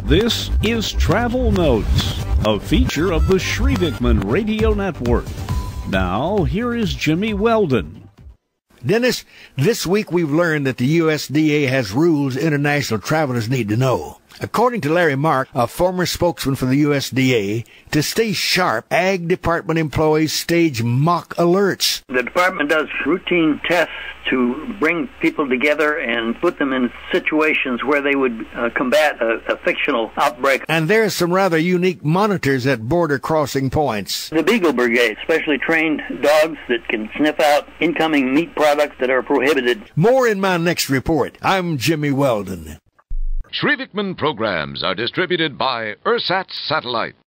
This is Travel Notes, a feature of the Shrievikman Radio Network. Now, here is Jimmy Weldon. Dennis, this week we've learned that the USDA has rules international travelers need to know. According to Larry Mark, a former spokesman for the USDA, to stay sharp, Ag Department employees stage mock alerts. The department does routine tests to bring people together and put them in situations where they would combat a fictional outbreak. And there's some rather unique monitors at border crossing points. The Beagle Brigade, specially trained dogs that can sniff out incoming meat products that are prohibited. More in my next report. I'm Jimmy Weldon. Shrievikman programs are distributed by Ersatz Satellite.